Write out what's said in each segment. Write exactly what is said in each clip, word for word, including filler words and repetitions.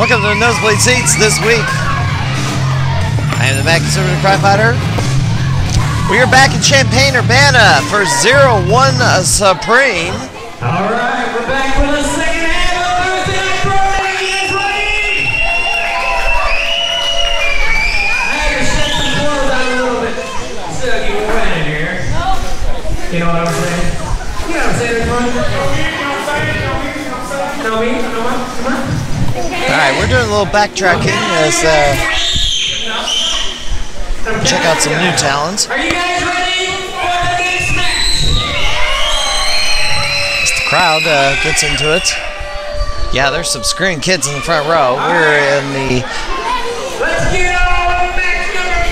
Welcome to the Nosebleed Seats this week. I am the Mad Conservative Crime Fighter. We are back in Champaign-Urbana for zero one Supreme. Alright, we're back for the second half of Thursday Night Pro. You guys ready? I had to shut the floor down a little bit so you can run in here. You know what I'm saying? You know what I'm saying, everyone? No me, no me, come on. Alright, we're doing a little backtracking as uh, check out some new talents. Are you guys ready for the next match? As the crowd uh, gets into it. Yeah, there's some screaming kids in the front row. We're in the Let's get on match number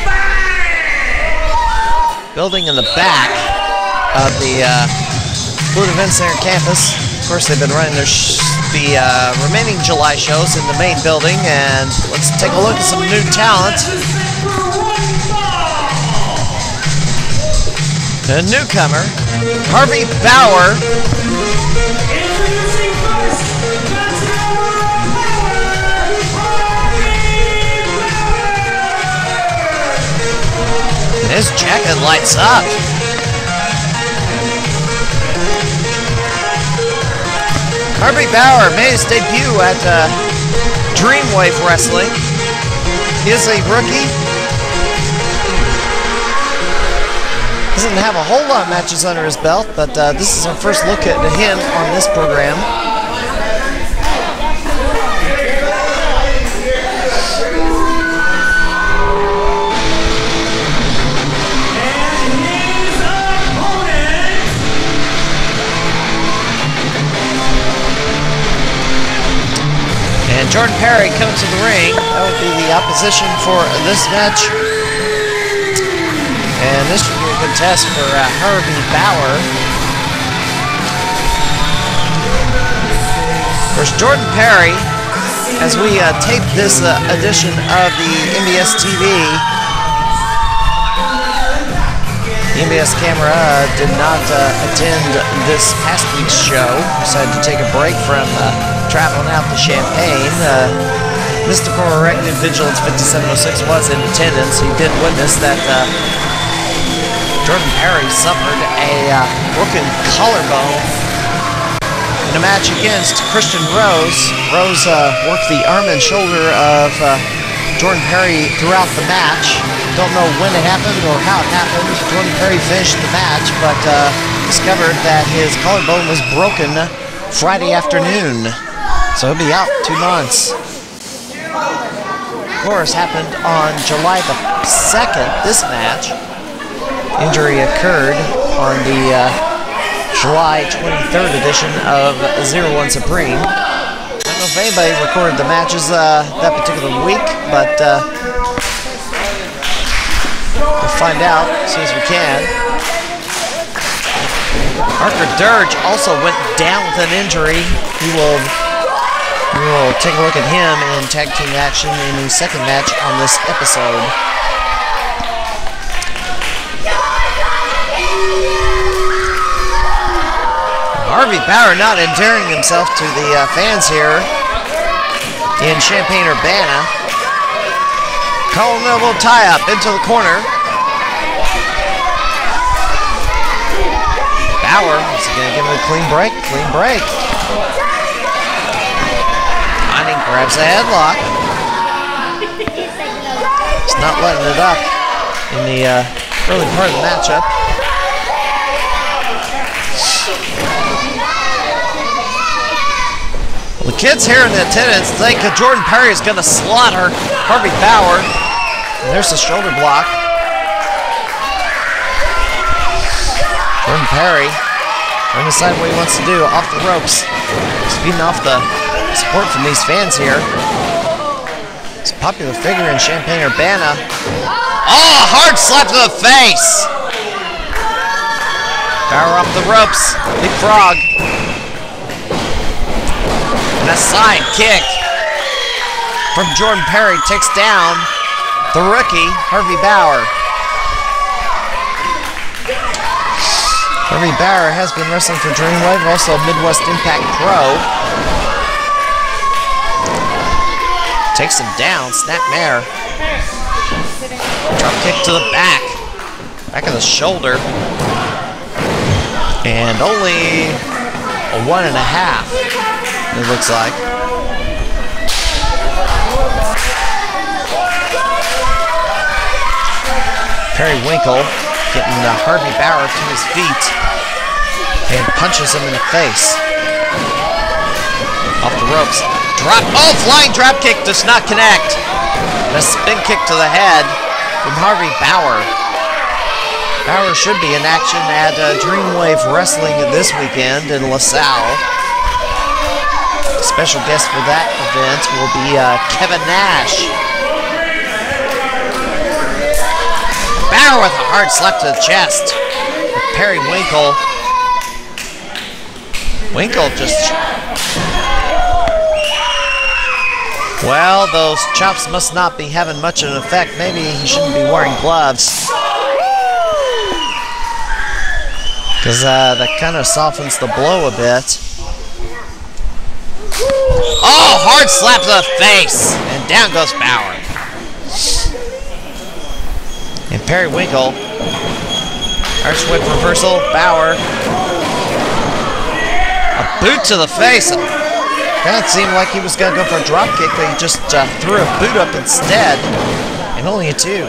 five! building in the back of the uh, Fluid Event Center campus. Of course, they've been running their sh the uh, remaining July shows in the main building, and let's take a look at some new talent. A newcomer, Harvey Bauer. Introducing first, the Tower of Power, Harvey Bauer! His jacket lights up. Harvey Bauer made his debut at uh, Dreamwave Wrestling. He is a rookie. Doesn't have a whole lot of matches under his belt, but uh, this is our first look at him on this program. And Jordan Perry coming to the ring. That would be the opposition for this match. And this should be a good test for uh, Harvey Bauer. Of course, Jordan Perry, as we uh, tape this uh, edition of the M B S T V, the M B S camera uh, did not uh, attend this past week's show. Decided to take a break from uh, traveling out to Champaign. Uh, Mystical Arachnid Vigilance fifty-seven oh six was in attendance. He did witness that uh, Jordan Perry suffered a uh, broken collarbone in a match against Christian Rose. Rose uh, worked the arm and shoulder of uh, Jordan Perry throughout the match. Don't know when it happened or how it happened. Jordan Perry finished the match, but uh, discovered that his collarbone was broken Friday afternoon. So he'll be out two months. Of course, happened on July the second, this match. Injury occurred on the uh, July twenty-third edition of zero one Supreme. I don't know if anybody recorded the matches uh, that particular week, but uh, we'll find out as soon as we can. Parker Dirge also went down with an injury. He will, we will take a look at him in tag team action in the second match on this episode. Harvey Bauer not endearing himself to the uh, fans here in Champaign-Urbana. Calling a little tie-up into the corner. Bauer is going to give him a clean break. Clean break. Finding grabs a headlock. He's not letting it up in the uh, early part of the matchup. Well, the kids here in the attendance think that Jordan Perry is going to slaughter Harvey Bauer. And there's the shoulder block. Jordan Perry trying to decide what he wants to do off the ropes. He's feeding off the support from these fans here. He's a popular figure in Champaign-Urbana. Oh, a hard slap to the face! Bauer off the ropes. Big frog. And a side kick from Jordan Perry takes down the rookie, Harvey Bauer. Harvey Bauer has been wrestling for Dreamwave, also Midwest Impact Pro. Takes him down. Snapmare. Drop kick to the back. Back of the shoulder. And only a one and a half, it looks like. Periwinkle getting uh, Harvey Bauer to his feet and punches him in the face. Off the ropes. Drop. Oh, flying drop kick does not connect. And a spin kick to the head from Harvey Bauer. Bauer should be in action at uh, Dreamwave Wrestling this weekend in LaSalle. Special guest for that event will be uh, Kevin Nash. Bauer with a hard slap to the chest. Periwinkle. Winkle just... Well, those chops must not be having much of an effect. Maybe he shouldn't be wearing gloves. Because uh, that kind of softens the blow a bit. Oh, hard slap to the face! And down goes Bauer. And Periwinkle. Irish whip reversal, Bauer. A boot to the face. That seemed like he was going to go for a drop kick, but he just uh, threw a boot up instead. And only a two.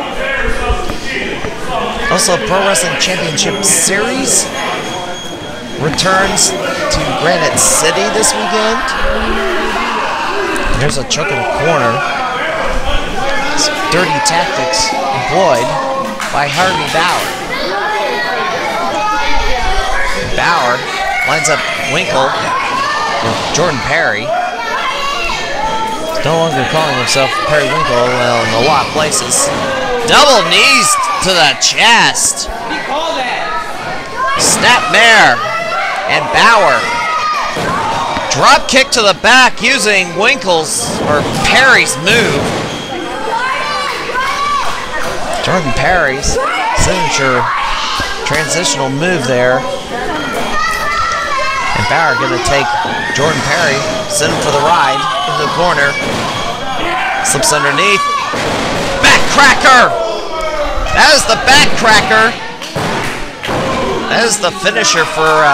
Also, Pro Wrestling Championship Series returns to Granite City this weekend. There's a choke in the corner. Some dirty tactics employed by Harvey Bauer. Bauer lines up Winkle with Jordan Perry. He's no longer calling himself Periwinkle, well, in a lot of places. Double knees to the chest. Snapmare and Bauer. Drop kick to the back using Winkle's or Perry's move. Jordan Perry's signature transitional move there. And Bauer gonna take Jordan Perry, send him for the ride into the corner. Slips underneath. Backcracker! That is the backcracker. That is the finisher for uh,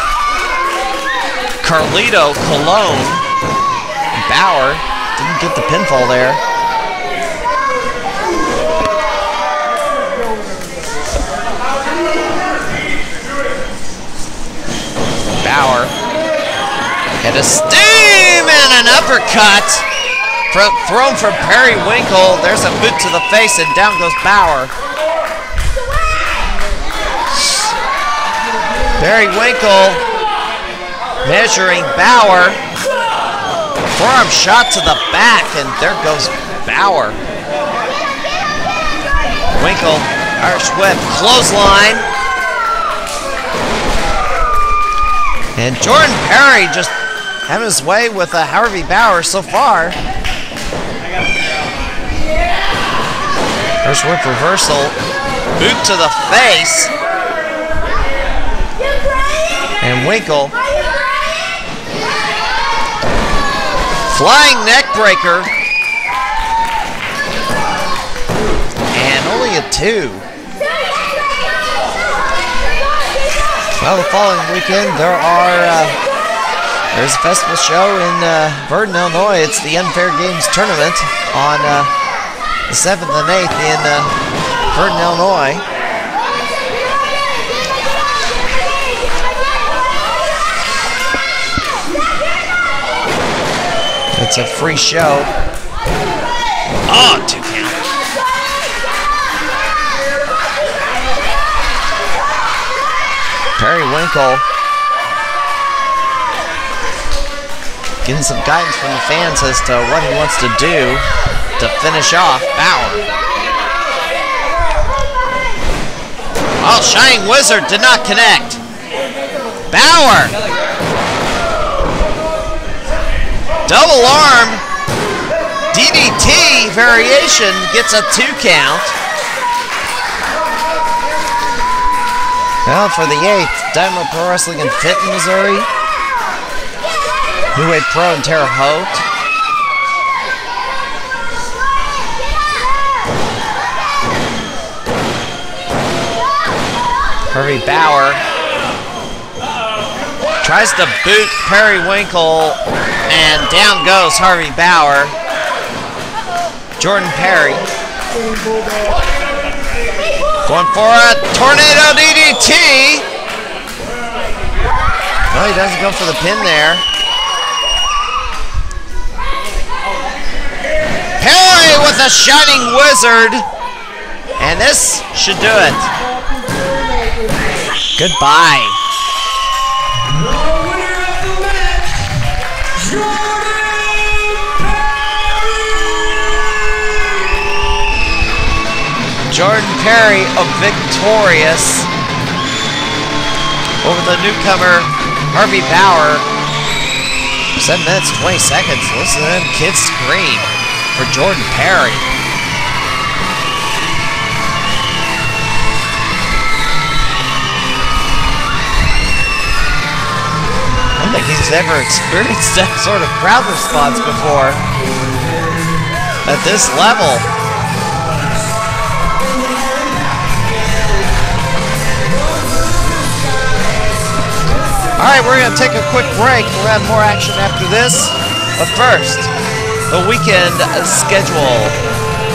Carlito Colon. Bauer didn't get the pinfall there. Bauer had a steam and an uppercut. From, thrown from Periwinkle. There's a boot to the face and down goes Bauer. Periwinkle measuring Bauer. Forearm shot to the back and there goes Bauer. Winkle, Irish whip, clothesline. And Jordan Perry just having his way with uh, Harvey Bauer so far. Irish whip reversal, boot to the face. And Winkle. Flying neck breaker. And only a two. Well, the following weekend there are uh, there's a festival show in uh, Verdun, Illinois. It's the Unfair Games Tournament on uh, the seventh and eighth in uh, Verdun, Illinois. It's a free show. Oh, two count. Periwinkle getting some guidance from the fans as to what he wants to do to finish off Bauer. Oh, Shining Wizard did not connect. Bauer. Double arm D D T variation gets a two count. Now for the eighth, Dynamo Pro Wrestling in Fenton, Missouri. New Wave Pro and Terre Haute. Harvey Bauer tries to boot Periwinkle, and down goes Harvey Bauer. Jordan Perry going for a tornado D D T. No, he doesn't go for the pin there. Perry with a Shining Wizard. And this should do it. Goodbye. Jordan Perry victorious over the newcomer Harvey Bauer. seven minutes, twenty seconds. Listen to them kids scream for Jordan Perry. I don't think he's ever experienced that sort of crowd response before at this level. All right, we're going to take a quick break. We'll have more action after this. But first, the weekend schedule.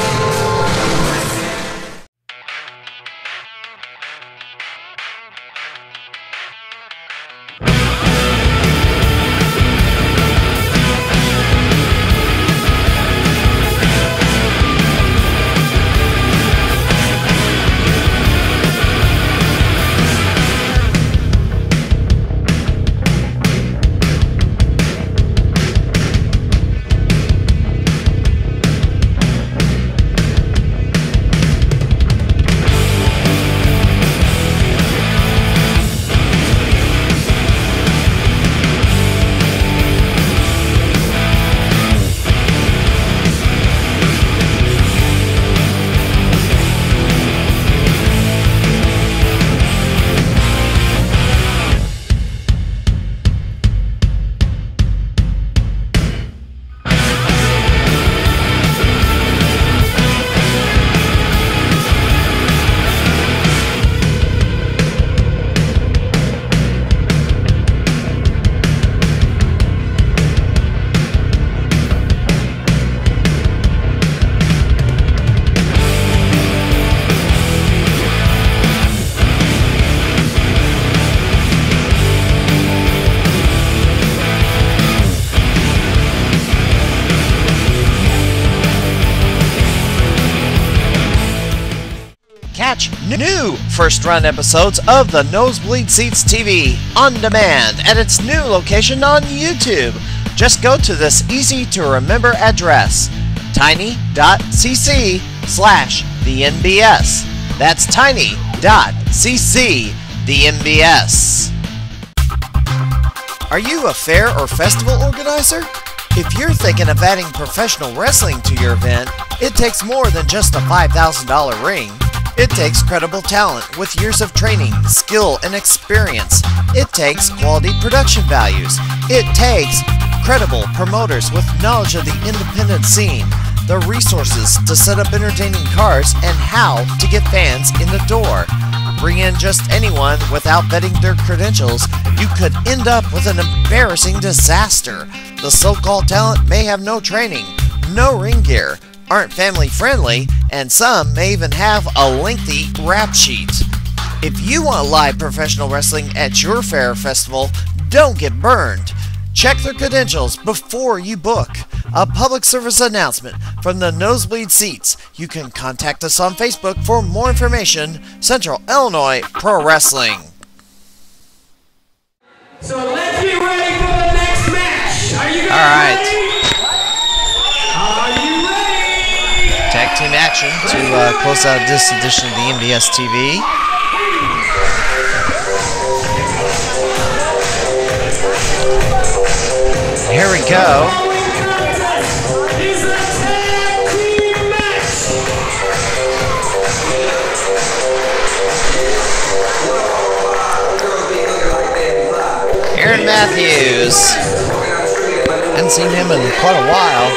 Catch new first-run episodes of the Nosebleed Seats T V on demand at its new location on YouTube. Just go to this easy-to-remember address, tiny.cc slash the NBS. That's tiny.cc the NBS. Are you a fair or festival organizer? If you're thinking of adding professional wrestling to your event, it takes more than just a five thousand dollar ring. It takes credible talent with years of training, skill, and experience. It takes quality production values. It takes credible promoters with knowledge of the independent scene, the resources to set up entertaining cards, and how to get fans in the door. Bring in just anyone without vetting their credentials, you could end up with an embarrassing disaster. The so-called talent may have no training, no ring gear, aren't family friendly, and some may even have a lengthy rap sheet. If you want live professional wrestling at your fair or festival, don't get burned. Check their credentials before you book. A public service announcement from the Nosebleed Seats. You can contact us on Facebook for more information. Central Illinois Pro Wrestling. So let's get ready for the next match. Are you guys All right. ready? Are you ready? Tag team action to uh, close out this edition of the N B S T V. Here we go. It's a tag team match. Aaron Matthews. Hadn't seen him in quite a while.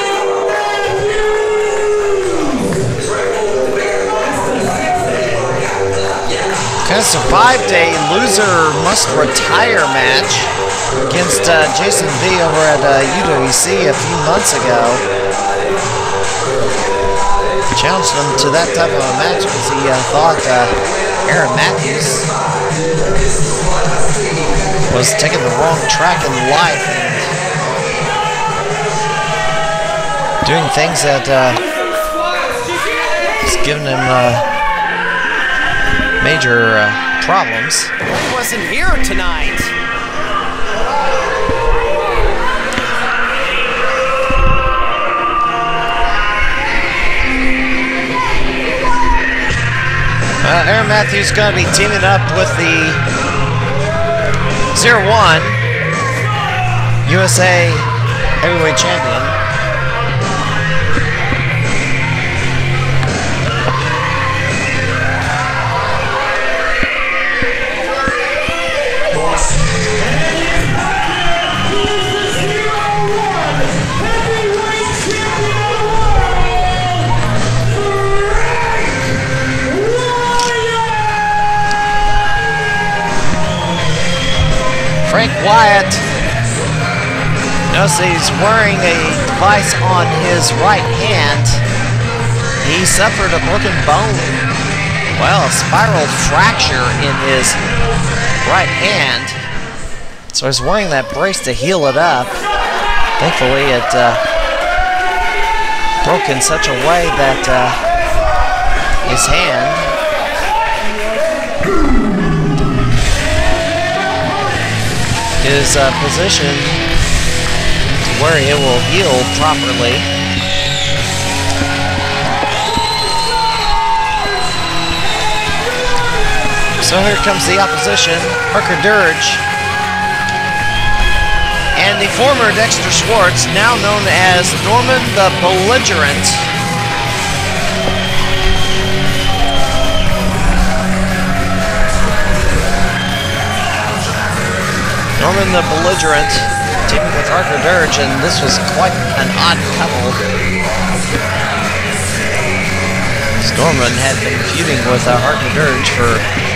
Kind has survived a loser must retire match against uh, Jason V over at uh, U W C a few months ago. Challenged him to that type of a match because he uh, thought uh, Aaron Matthews was taking the wrong track in life and doing things that uh, was giving him uh, major uh, problems. He wasn't here tonight. Uh, Aaron Matthews going to be teaming up with the zero one U S A Heavyweight Champion. Frank Wyatt, notice he's wearing a device on his right hand. He suffered a broken bone, well, a spiral fracture in his right hand. So he's wearing that brace to heal it up. Thankfully, it uh, broke in such a way that uh, his hand is uh, positioned to where it will heal properly. So here comes the opposition, Parker Dirge, and the former Dexter Schwartz, now known as Norman the Belligerent. Norman the Belligerent teaming with Parker Dirge, and this was quite an odd couple. Norman had been feuding with uh, Parker Dirge for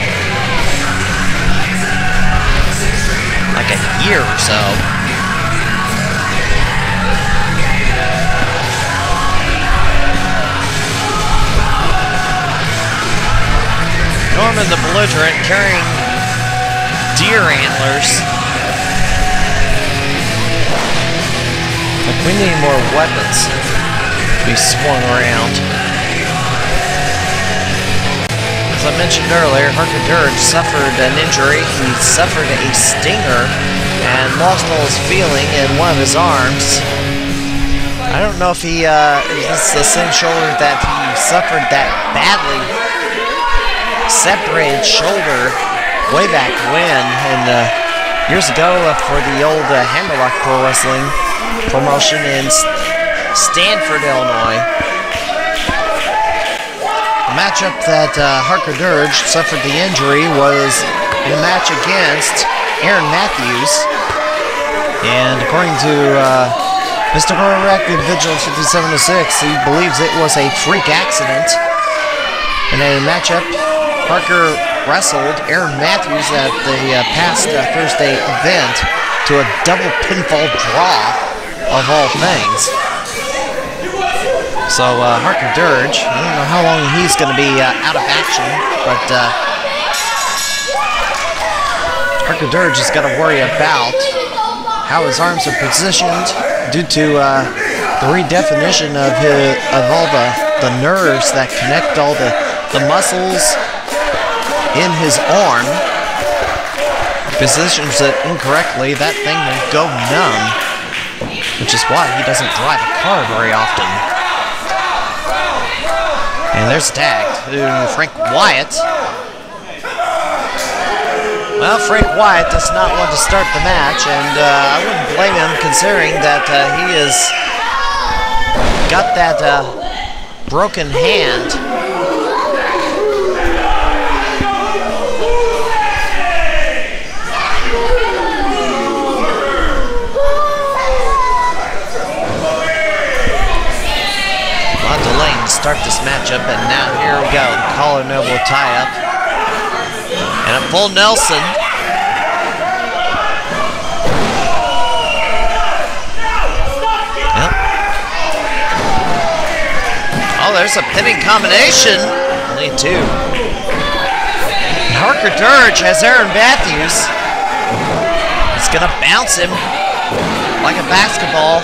like a year or so. Norman the Belligerent carrying deer antlers. Like, we need more weapons to be swung around. As I mentioned earlier, Parker Dirge suffered an injury. He suffered a stinger and lost all his feeling in one of his arms. I don't know if he, uh, if this is the same shoulder that he suffered that badly separated shoulder way back when, and uh, years ago uh, for the old uh, Hammerlock Pro Wrestling promotion in Stanford, Illinois. The matchup that uh, Parker Dirge suffered the injury was in a match against Aaron Matthews, and according to uh, Mister Correct Vigil fifty-seven oh six, he believes it was a freak accident. In a matchup, Parker wrestled Aaron Matthews at the uh, past uh, Thursday event to a double pinfall draw, of all things. So uh, Parker Dirge, I don't know how long he's going to be uh, out of action, but uh, Parker Dirge has got to worry about how his arms are positioned due to uh, the redefinition of his, of all the, the nerves that connect all the, the muscles in his arm. Positions it incorrectly, that thing will go numb, which is why he doesn't drive a car very often. And there's a tag to Frank Wyatt. Well, Frank Wyatt does not want to start the match, and uh, I wouldn't blame him considering that uh, he has got that uh, broken hand. Start this matchup, and now here we go, the collar and elbow tie-up. And a full Nelson. Yep. Oh, there's a pinning combination. Only two. And Harker Dirge has Aaron Matthews. He's gonna bounce him like a basketball.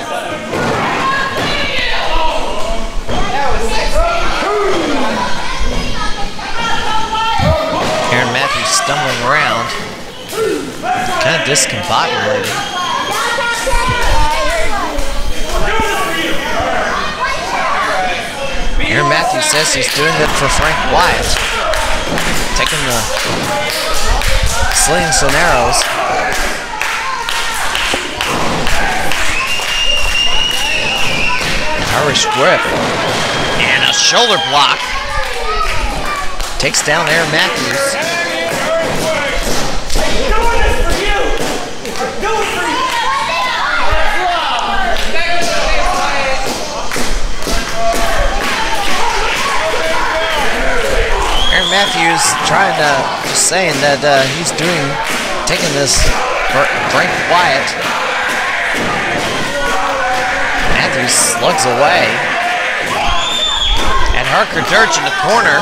Aaron Matthews stumbling around. Kind of discombobulated. Aaron Matthews says he's doing it for Frank Wyatt. Taking the slings and arrows. Irish whip. And a shoulder block. Takes down Aaron Matthews. Aaron Matthews trying to, just saying that uh, he's doing, taking this for Frank Wyatt. Matthews slugs away. And Harker Dirge in the corner.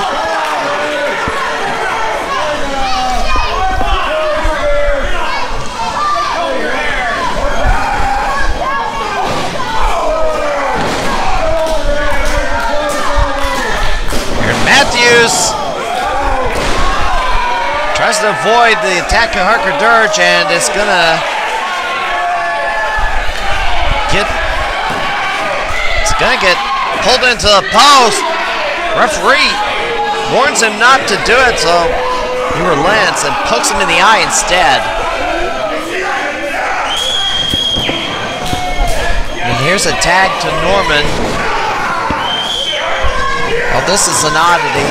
Aaron Matthews tries to avoid the attack of Harker Dirge, and it's gonna get it's gonna get pulled into the post. Referee warns him not to do it, so he relents and pokes him in the eye instead. And here's a tag to Norman. Well, this is an oddity.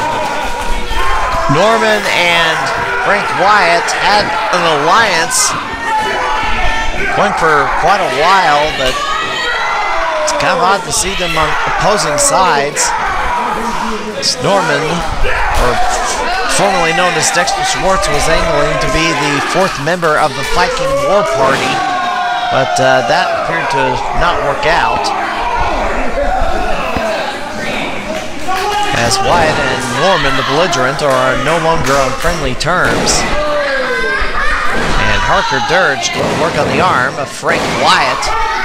Norman and Frank Wyatt had an alliance going for quite a while, but it's kind of odd to see them on opposing sides. It's Norman, or formerly known as Dexter Schwartz, was angling to be the fourth member of the Viking War Party, but uh, that appeared to not work out, as Wyatt and Norman, the belligerent, are no longer on friendly terms. And Harker Dirge going to work on the arm of Frank Wyatt.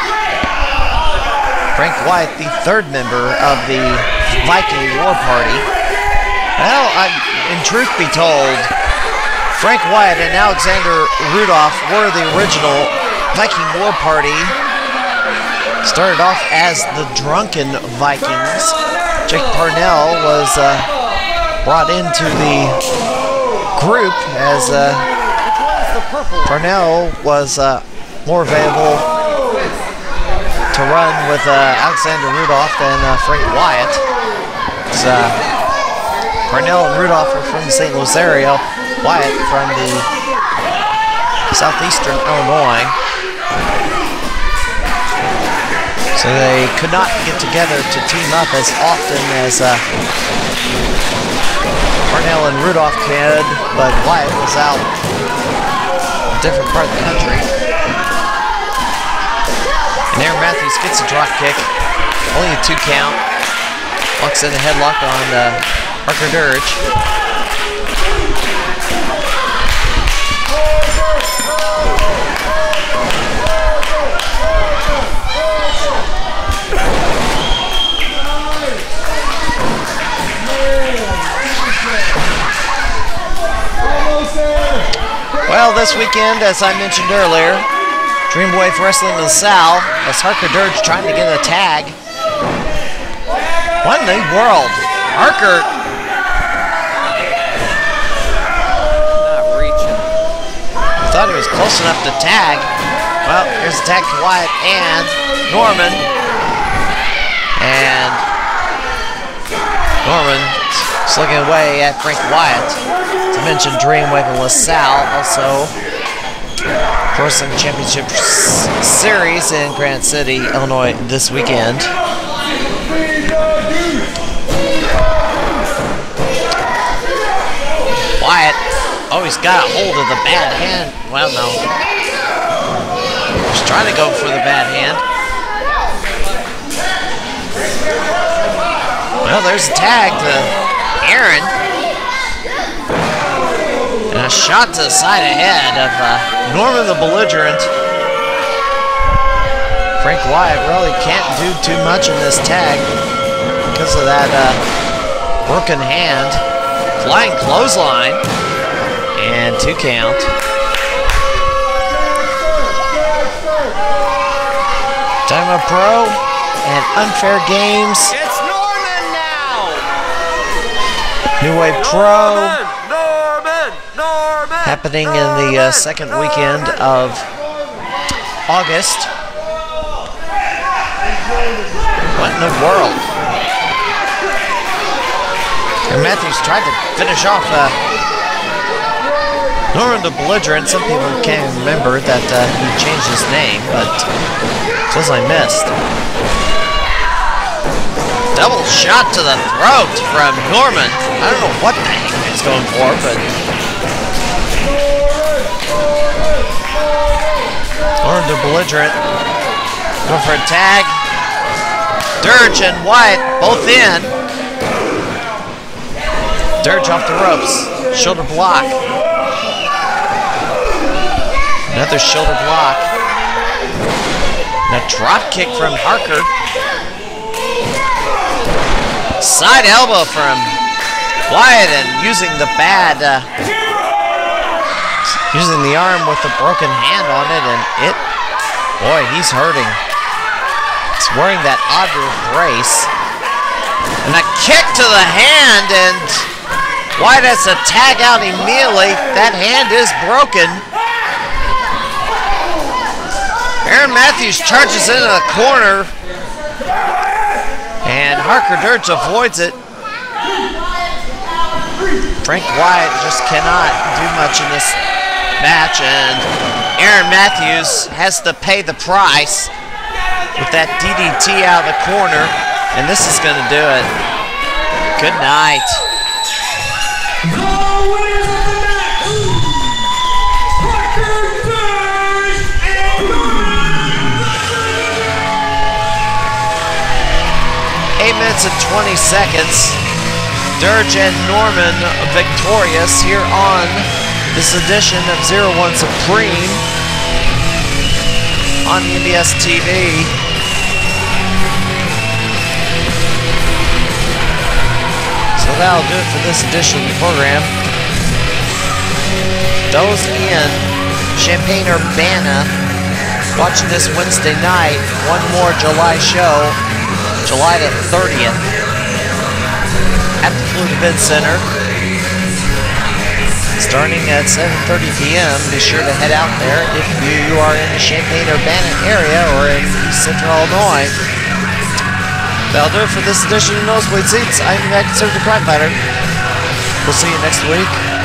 Frank Wyatt, the third member of the Viking War Party. Well, I, in truth be told, Frank Wyatt and Alexander Rudolph were the original Viking War Party. Started off as the Drunken Vikings. Jake Parnell was uh, brought into the group as uh, Parnell was uh, more available to run with uh, Alexander Rudolph than uh, Frank Wyatt. So, uh, Parnell and Rudolph are from the Saint Louis area, Wyatt from the southeastern Illinois. So they could not get together to team up as often as uh, Parnell and Rudolph could, but Wyatt was out in a different part of the country. And Aaron Matthews gets a drop kick, only a two count. Locks in a headlock on uh, Harker Dirge. Well, this weekend, as I mentioned earlier, Dreamwave Wrestling LaSalle, as Harker Dirge trying to get a tag. What in the world? Harker not reaching. Thought he was close enough to tag. Well, here's a tag to Wyatt and Norman. And Norman slugging away at Frank Wyatt. To mention Dreamwave and LaSalle, also Wrestling Championship Series in Granite City, Illinois this weekend. Wyatt, oh, Oh, he's got a hold of the bad hand. Well, no. He's trying to go for the bad hand. Well, there's a tag to Aaron. And a shot to the side ahead of uh, Norman the Belligerent. Frank Wyatt really can't do too much in this tag because of that uh, broken hand. Flying clothesline. And two count. Time of Pro and Unfair Games. It's Norman now! New Wave Pro. Norman! Norman! Happening in the uh, second weekend of August. What in the world? And Matthews tried to finish off uh, Norman the Belligerent. Some people can't remember that uh, he changed his name, but closely missed. Double shot to the throat from Norman. I don't know what the heck he's going for, but Norman the Belligerent going for a tag. Dirge and Wyatt both in. Dirge off the ropes. Shoulder block. Another shoulder block. And a drop kick from Harker. Side elbow from Wyatt and using the bad, uh, using the arm with the broken hand on it, and it, boy, he's hurting. He's wearing that odd brace. And a kick to the hand, and Wyatt has to tag out immediately. That hand is broken. Aaron Matthews charges into the corner, and Harker Dirge avoids it. Frank Wyatt just cannot do much in this match, and Aaron Matthews has to pay the price with that D D T out of the corner, and this is going to do it. Good night. Eight minutes and twenty seconds. Dirge and Norman victorious here on this edition of Zero One Supreme on the N B S T V. So that'll do it for this edition of the program. Those in Champaign-Urbana watching this Wednesday night, one more July show, July the thirtieth, at the Fluid Event Center, starting at seven thirty p m Be sure to head out there if you are in the Champaign-Urbana area or in East Central Illinois. That'll do it for this edition of Nosebleed Seats. I'm your conservative crime fighter. We'll see you next week.